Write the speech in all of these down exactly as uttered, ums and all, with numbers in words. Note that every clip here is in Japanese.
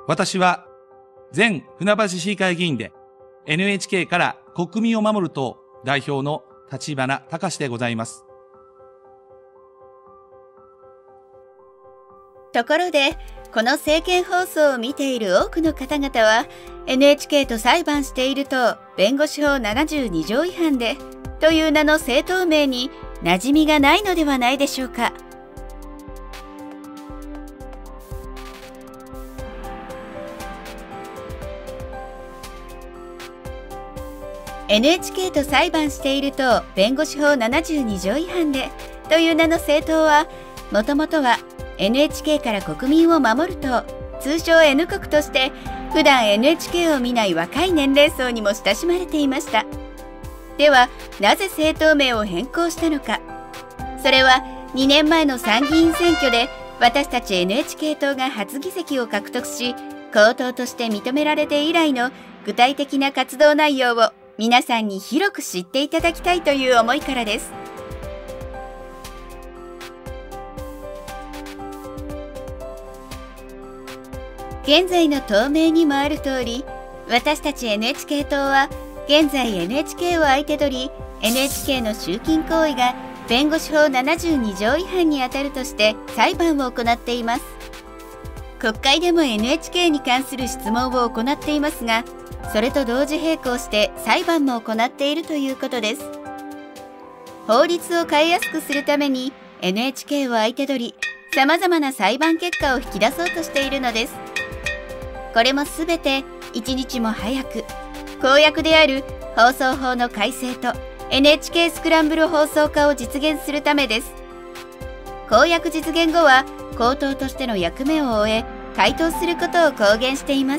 私は前船橋市議会議員で エヌエイチケー から国民を守る党代表の立花隆でございます。 ところで、この政見放送を見ている多くの方々は エヌエイチケー と裁判している党弁護士法ななじゅうに条違反でという名の政党名に馴染みがないのではないでしょうか。エヌエイチケー と裁判している党弁護士法ななじゅうに条違反でという名の政党は、もともとは エヌエイチケー から国民を守る党、通称 N 国として普段 エヌエイチケー を見ない若い年齢層にも親しまれていました。では、なぜ政党名を変更したのか。それはにねんまえの参議院選挙で私たち エヌエイチケー 党が初議席を獲得し、公党として認められて以来の具体的な活動内容を皆さんに広く知っていただきたいという思いからです。現在の党名にもある通り、私たち エヌエイチケー 党は現在 エヌエイチケー を相手取り、エヌエイチケー の集金行為が弁護士法ななじゅうに条違反にあたるとして裁判を行っています。国会でも エヌエイチケー に関する質問を行っていますが、それと同時並行して裁判も行っているということです。法律を変えやすくするために エヌエイチケー を相手取り、さまざまな裁判結果を引き出そうとしているのです。これもすべて一日も早く公約である放送法の改正と エヌエイチケー スクランブル放送化を実現するためです。公約実現後は公党としての役目を終え、回答することを公言しています。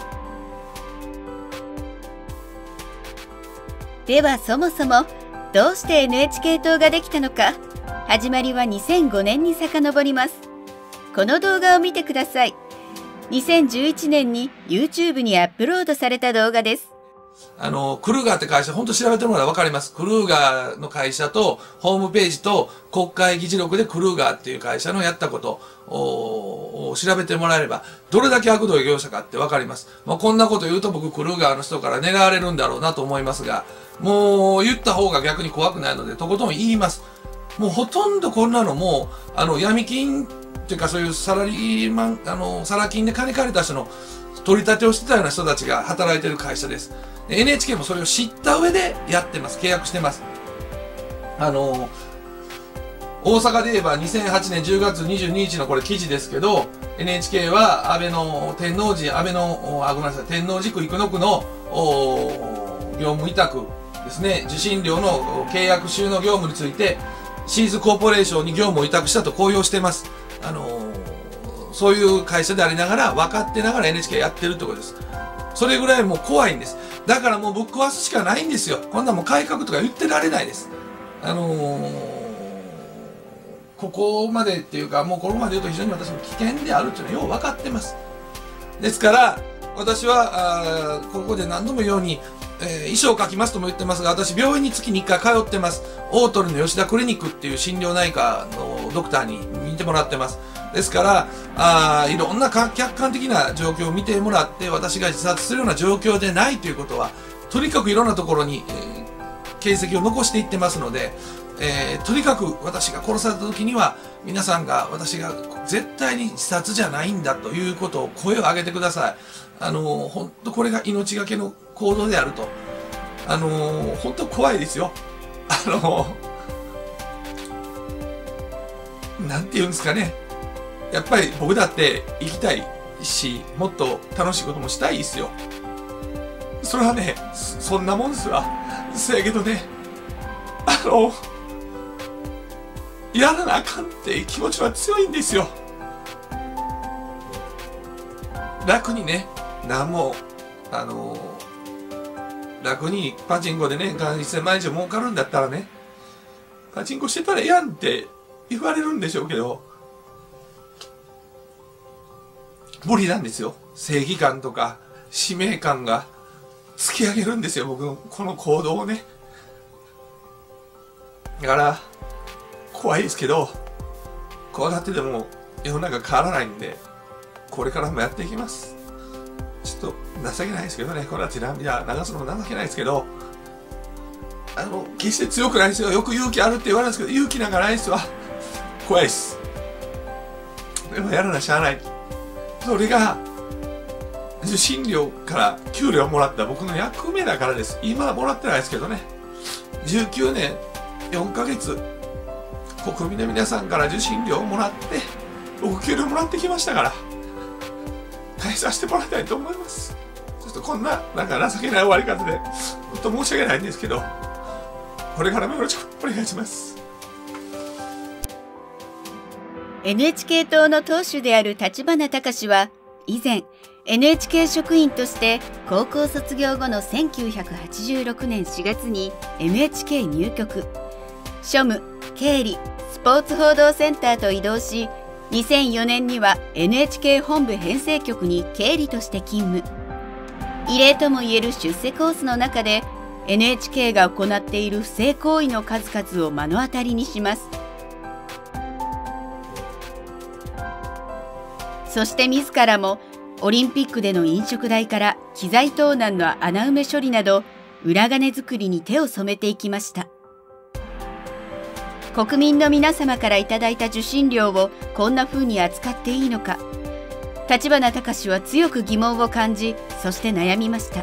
ではそもそもどうして エヌエイチケー 党ができたのか。始まりはにせんごねんに遡ります。この動画を見てください。にせんじゅういちねんに YouTube にアップロードされた動画です。 あの、クルーガーって会社、本当調べてもらえばわかります。クルーガーの会社と、ホームページと、国会議事録でクルーガーっていう会社のやったことを調べてもらえれば、どれだけ悪どい業者かってわかります。まあ、こんなこと言うと僕、クルーガーの人から狙われるんだろうなと思いますが、もう言った方が逆に怖くないので、とことん言います。もうほとんどこんなのもう、あの、闇金っていうかそういうサラリーマン、あの、サラ金で金借りた人の取り立てをしてたような人たちが働いてる会社です。エヌエイチケー もそれを知った上でやってます。契約してます。あの、大阪で言えばにせんはちねんじゅうがつにじゅうににちのこれ記事ですけど、エヌエイチケー は安倍の天王寺、安倍の、あ、ごめんなさい、天王寺区生野区の業務委託ですね、受信料の契約収納業務について、シーズコーポレーションに業務を委託したと公表してます。あの、そういう会社でありながら、分かってながら エヌエイチケー やってるってことです。それぐらいもう怖いんです。だからもうぶっ壊すしかないんですよ。こんなもう改革とか言ってられないです。あのー、ここまでっていうか、もうここまで言うと非常に私も危険であるっていうのはよう分かってます。ですから、私は、あここで何度も言うように、えー、遺書を書きますとも言ってますが、私病院に月にいっかい通ってます。大鳥の吉田クリニックっていう心療内科のドクターに見てもらってます。ですから、あいろんな客観的な状況を見てもらって、私が自殺するような状況でないということは、とにかくいろんなところに、えー、形跡を残していってますので、えー、とにかく私が殺された時には、皆さんが私が絶対に自殺じゃないんだということを声を上げてください。あのー、本当これが命がけの行動であると。あのー、本当怖いですよ。あのー、なんて言うんですかね。やっぱり僕だって生きたいし、もっと楽しいこともしたいですよ。それはね、そんなもんですわ。せやけどね、あの、やらなあかんって気持ちは強いんですよ。楽にね、なんも、あの、楽にパチンコでね、せんまんえん以上儲かるんだったらね、パチンコしてたらええやんって言われるんでしょうけど、無理なんですよ。正義感とか使命感が突き上げるんですよ、僕のこの行動をね。だから怖いですけど、怖がってても世の中変わらないんで、これからもやっていきます。 ちょっと情けないですけどね、これはちなみに流すのも情けないですけど、あの、決して強くないですよ。よく勇気あるって言われるんですけど、勇気なんかないですわ。怖いです。でもやらなしゃあない。それが、受信料から給料をもらった僕の役目だからです。今はもらってないですけどね。じゅうきゅうねんよんかげつ、国民の皆さんから受信料をもらって、僕給料もらってきましたから、返させてもらいたいと思います。ちょっとこんな、なんか情けない終わり方で、本当申し訳ないんですけど、これからもよろしくお願いします。 エヌエイチケー 党の党首である立花孝は、以前、エヌエイチケー 職員として高校卒業後のせんきゅうひゃくはちじゅうろくねんしがつに エヌエイチケー 入局、庶務、経理、スポーツ報道センターと異動し、にせんよねんには エヌエイチケー 本部編成局に経理として勤務。異例ともいえる出世コースの中で エヌエイチケー が行っている不正行為の数々を目の当たりにします。そして自らもオリンピックでの飲食代から機材盗難の穴埋め処理など裏金作りに手を染めていきました。国民の皆様からいただいた受信料をこんな風に扱っていいのか、立花孝は強く疑問を感じ、そして悩みました。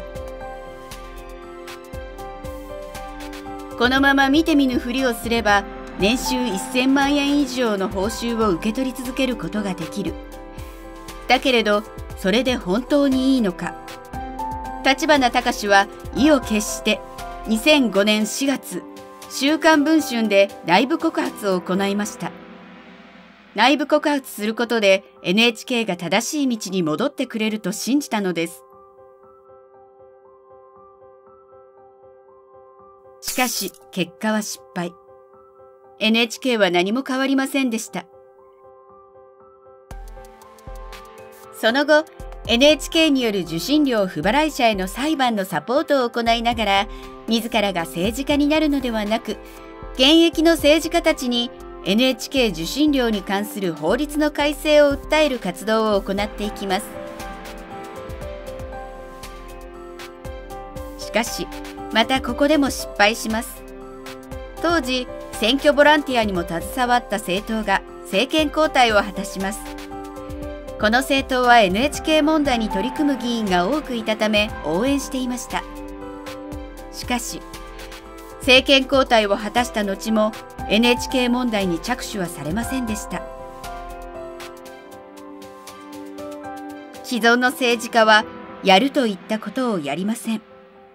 このまま見て見ぬふりをすれば年収せんまんえん以上の報酬を受け取り続けることができる。だけれどそれで本当にいいのか。立花孝は意を決してにせんごねんしがつ、週刊文春で内部告発を行いました。内部告発することで エヌエイチケー が正しい道に戻ってくれると信じたのです。しかし結果は失敗。エヌエイチケー は何も変わりませんでした。その後、エヌエイチケー による受信料不払い者への裁判のサポートを行いながら、自らが政治家になるのではなく、現役の政治家たちに エヌエイチケー 受信料に関する法律の改正を訴える活動を行っていきます。しかし、またここでも失敗します。当時、選挙ボランティアにも携わった政党が政権交代を果たします。この政党は エヌエイチケー 問題に取り組む議員が多くいたため応援していました。しかし、政権交代を果たした後も エヌエイチケー 問題に着手はされませんでした。既存の政治家はやるといったことをやりません。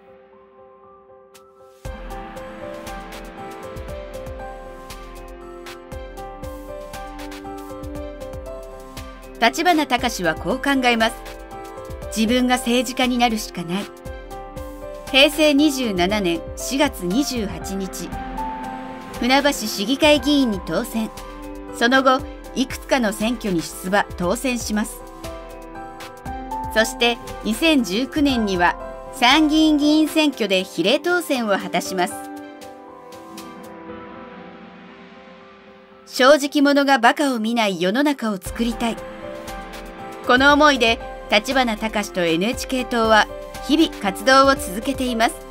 立花孝はこう考えます。自分が政治家になるしかない。へいせいにじゅうななねんしがつにじゅうはちにち、船橋市議会議員に当選。その後、いくつかの選挙に出馬・当選します。そしてにせんじゅうきゅうねんには参議院議員選挙で比例当選を果たします。正直者が馬鹿を見ない世の中を作りたい。この思いで立花孝と エヌエイチケー 党は日々活動を続けています。